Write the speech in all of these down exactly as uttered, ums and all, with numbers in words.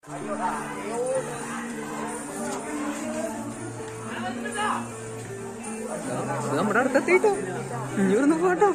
നമ്മുടെ അടുത്തെത്തിട്ടോ ഇഞ്ഞൊന്ന് പോട്ടോ.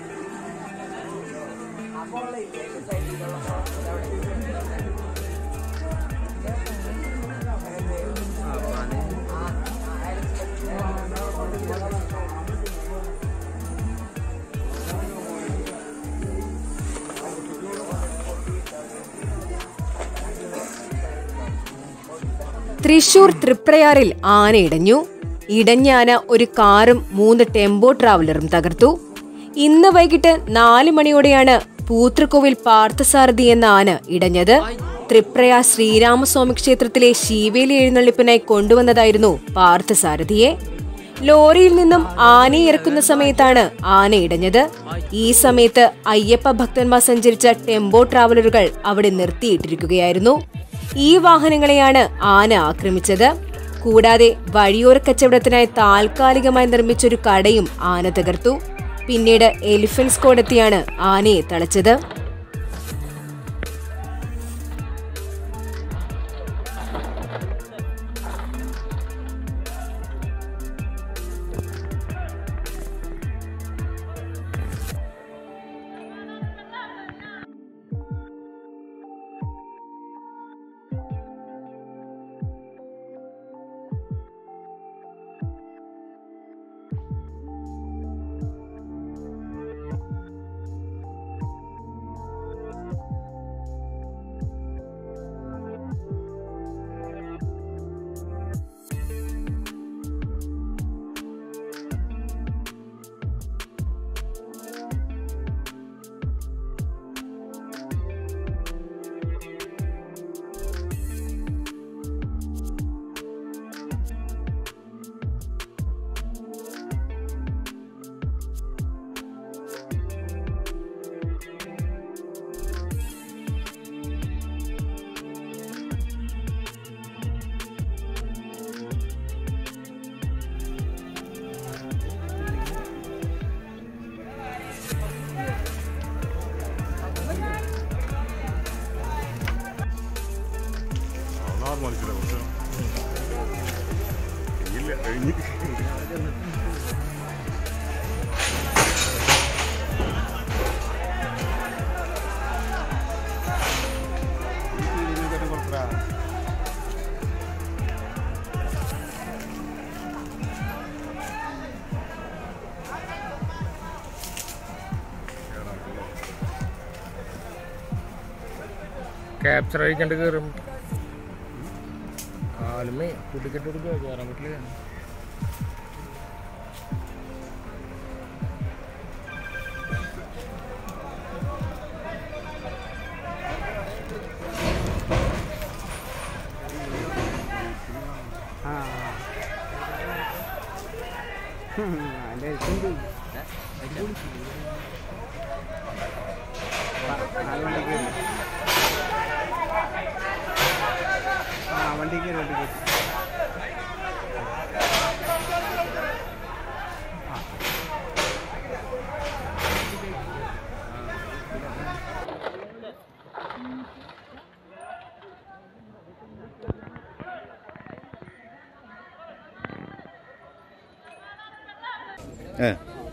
തൃശൂർ തൃപ്രയാറിൽ ആന ഇടഞ്ഞു. ഇടഞ്ഞ ആന ഒരു കാറും മൂന്ന് ടെമ്പോ ട്രാവലറും തകർത്തു. ഇന്ന് വൈകിട്ട് നാല് മണിയോടെയാണ് പൂത്തൃക്കോവിൽ പാർത്ഥസാരഥി എന്ന ആന ഇടഞ്ഞത്. തൃപ്രയാർ ശ്രീരാമസ്വാമി ക്ഷേത്രത്തിലെ ശീവേലി എഴുന്നള്ളിപ്പിനായി കൊണ്ടുവന്നതായിരുന്നു പാർത്ഥസാരഥിയെ. ലോറിയിൽ നിന്നും ആനയെ ഇറക്കുന്ന സമയത്താണ് ആന ഇടഞ്ഞത്. ഈ സമയത്ത് അയ്യപ്പ ഭക്തന്മാർ സഞ്ചരിച്ച ടെമ്പോ ട്രാവലറുകൾ അവിടെ നിർത്തിയിട്ടിരിക്കുകയായിരുന്നു. ഈ വാഹനങ്ങളെയാണ് ആന ആക്രമിച്ചത്. കൂടാതെ വഴിയോര കച്ചവടത്തിനായി താൽക്കാലികമായി നിർമ്മിച്ചൊരു കടയും ആന തകർത്തു. പിന്നീട് എലിഫന്റ് സ്ക്വാഡെത്തിയാണ് ആനയെ തളച്ചത്. ക്യാപ്ചർ അടിക്കണ്ട് കയറും കാലുമേ കുട്ടിക്കെട്ട് കൊടുക്കുക കയറാൻ പറ്റില്ല. വണ്ടിക്ക് വണ്ടിക്ക് Eh.